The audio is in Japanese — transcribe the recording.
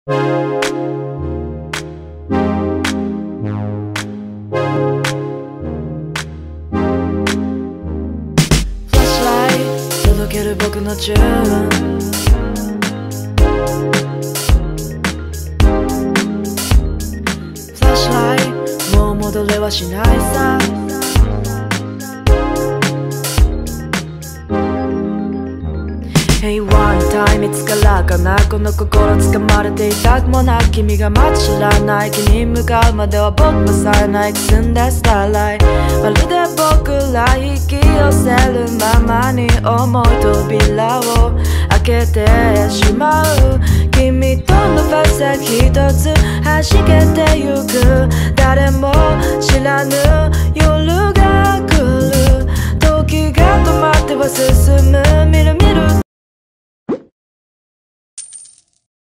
届ける僕のチューンフラッシュライトもう戻れはしないさHey one time いつからかなこの心掴まれていたくもなく君がまだ知らない君に向かうまでは僕はさえないくすんだスターライトまるで僕ら引き寄せるままに重い扉を開けてしまう君とのファスト一つ弾けて